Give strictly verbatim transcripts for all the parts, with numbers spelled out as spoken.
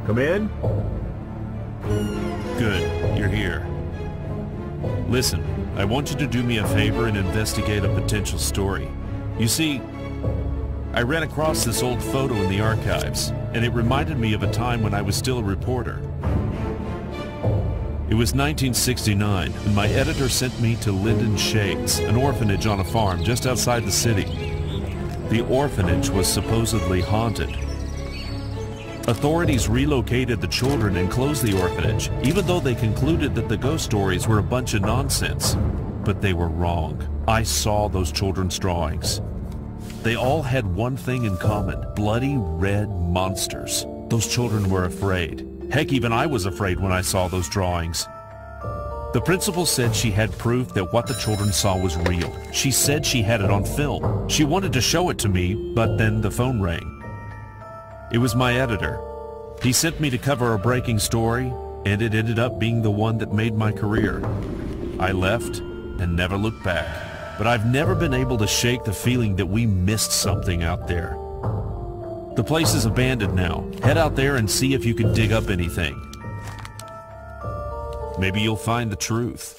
Come in? Good, you're here. Listen, I want you to do me a favor and investigate a potential story. You see, I ran across this old photo in the archives, and it reminded me of a time when I was still a reporter. It was nineteen sixty-nine, and my editor sent me to Linden Shades, an orphanage on a farm just outside the city. The orphanage was supposedly haunted. Authorities relocated the children and closed the orphanage, even though they concluded that the ghost stories were a bunch of nonsense. But they were wrong. I saw those children's drawings. They all had one thing in common: bloody red monsters. Those children were afraid. Heck, even I was afraid when I saw those drawings. The principal said she had proof that what the children saw was real. She said she had it on film. She wanted to show it to me, but then the phone rang. It was my editor. He sent me to cover a breaking story, and it ended up being the one that made my career. I left and never looked back. But I've never been able to shake the feeling that we missed something out there. The place is abandoned now. Head out there and see if you can dig up anything. Maybe you'll find the truth.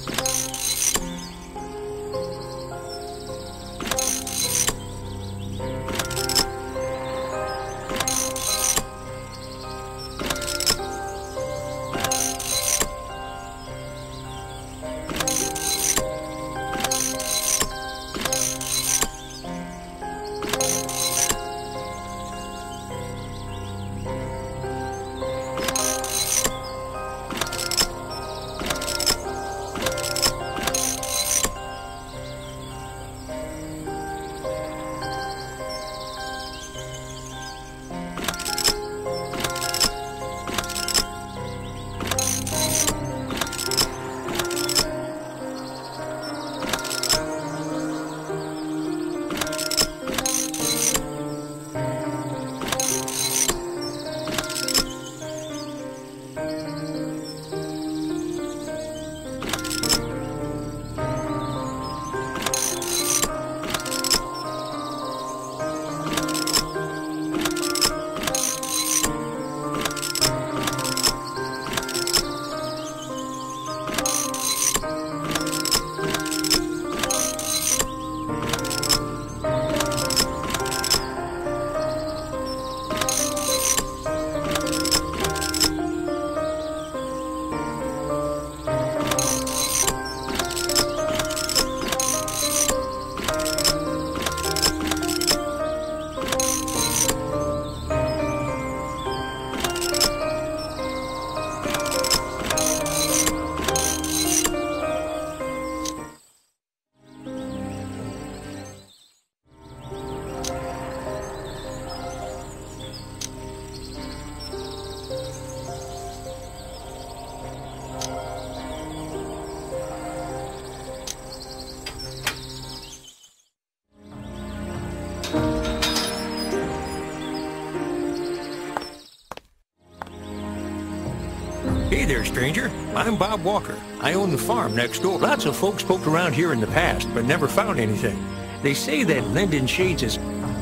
Hey there, stranger. I'm Bob Walker. I own the farm next door. Lots of folks poked around here in the past, but never found anything. They say that Linden Shades is...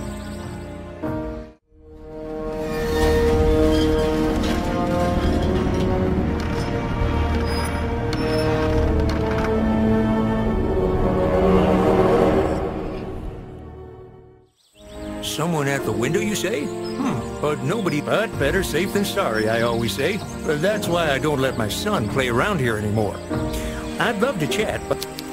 Someone at the window, you say? Hmm, but nobody... But better safe than sorry, I always say. But that's why I don't let my son play around here anymore. I'd love to chat, but...